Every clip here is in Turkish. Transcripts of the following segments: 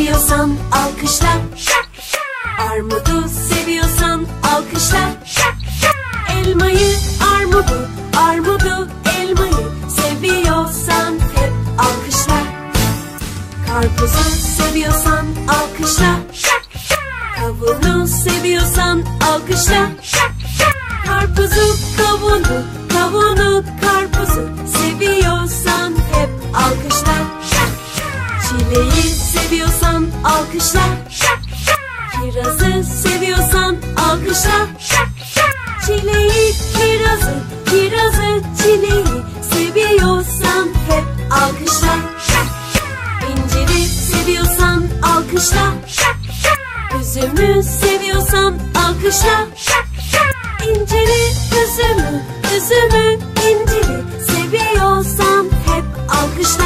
seviyorsan alkışla. Armudu seviyorsan alkışla. Elmayı, armudu, armudu, elmayı seviyorsan hep alkışla. Karpuzu seviyorsan alkışla. Kavunu seviyorsan alkışla. Karpuzu, kavunu, kavunu, karpuzu seviyorsan hep alkışla. Çileği seviyorsan alkışla. Kirazı seviyorsan alkışla. Çileği, kirazı, kirazı, çileği seviyorsan hep alkışla. İnciri seviyorsan alkışla. Üzümü seviyorsan alkışla. İnciri, üzümü, üzümü, inciri seviyorsan hep alkışla.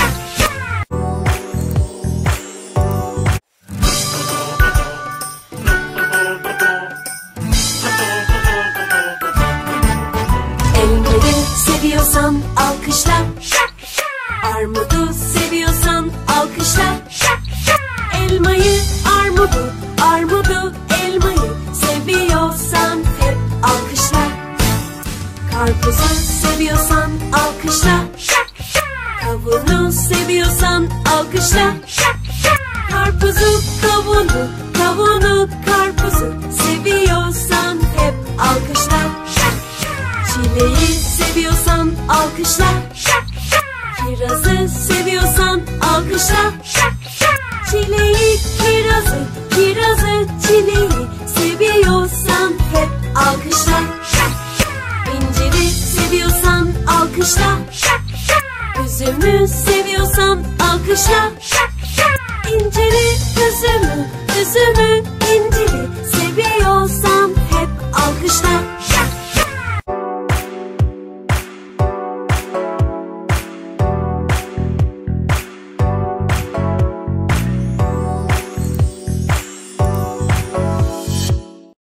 Elmayı seviyorsan alkışla. Armudu seviyorsan alkışla. Elmayı, armudu, armudu, elmayı seviyorsan hep alkışla. Karpuzu seviyorsan alkışla. Kavunu seviyorsan alkışla. Karpuzu, kavunu, kavunu, karpuzu seviyorsan hep alkışla. Çileği seviyorsan alkışla. Kirazı seviyorsan alkışla. Çileği, kirazı, kirazı, çileği seviyorsan hep alkışla. İnciri seviyorsan alkışla. Üzümü seviyorsan alkışla. İnciri, üzümü, üzümü,